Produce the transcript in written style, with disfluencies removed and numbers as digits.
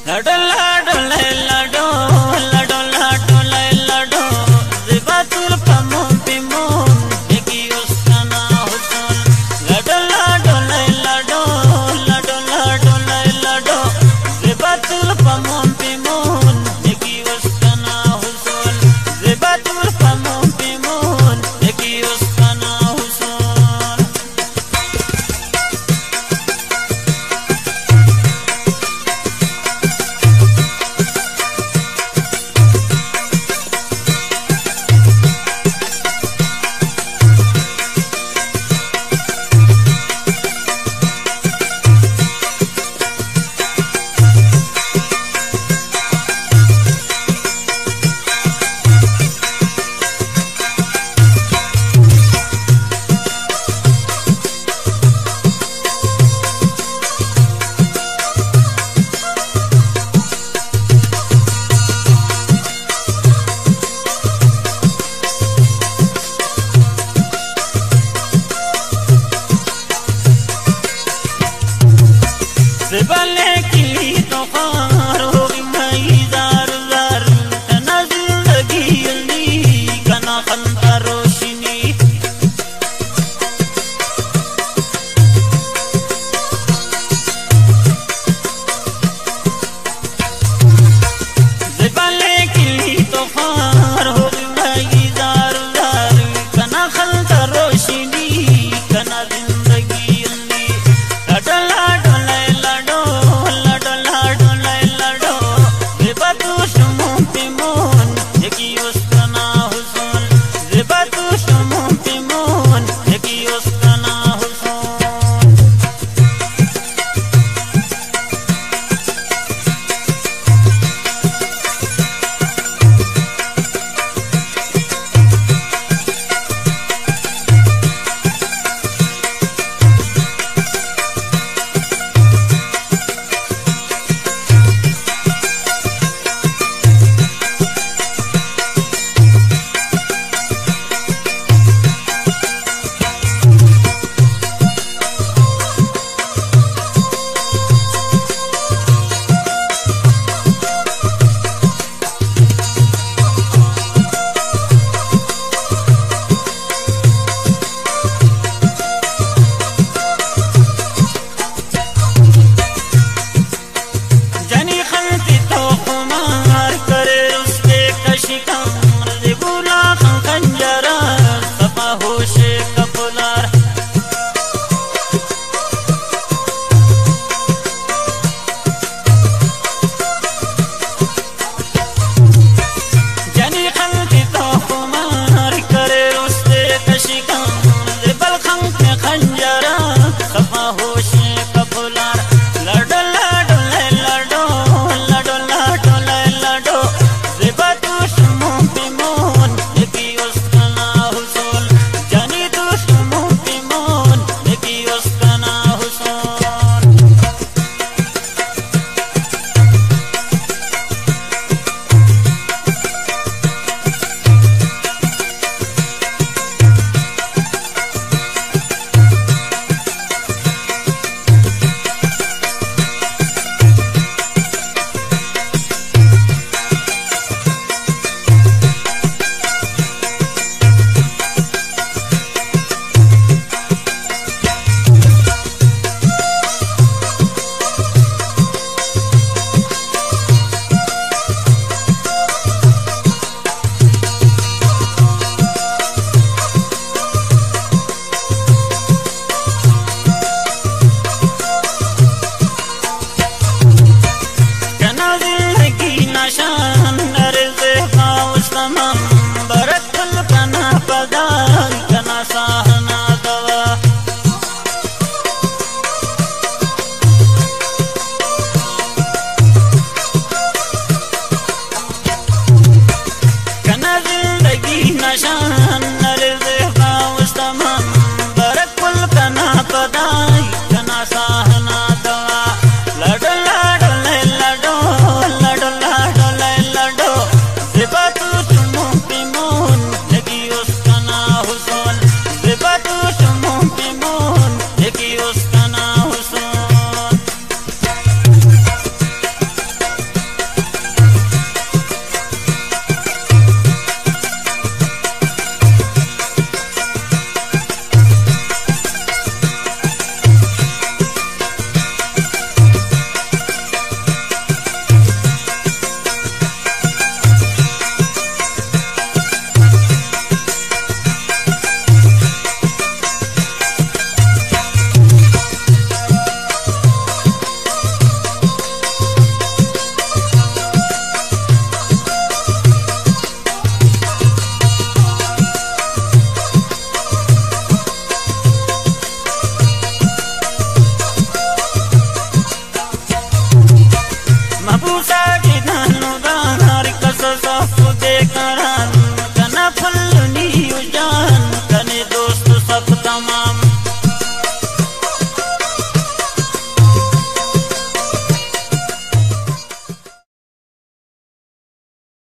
लडो लडो लडो लडो लडो लडो ज़िबातुल पमो पिमोन देखी उसका ना हुसन लडो लडो लडो लडो लडो लडो ज़िबातुल पमो पिमोन देखी उसका ना हुसन ज़िबातुल पमो पिमोन देखी उसका ना हुसन ज़िबाले की तो ख़ार हो गई ज़ार ज़ार तना ज़िंदगी अली कना खंता रोशनी ज़िबाले की तो ख़ार हो गई ज़ार ज़ार कना खंता रोशनी कना ज़िंदगी अली लडो लडो सा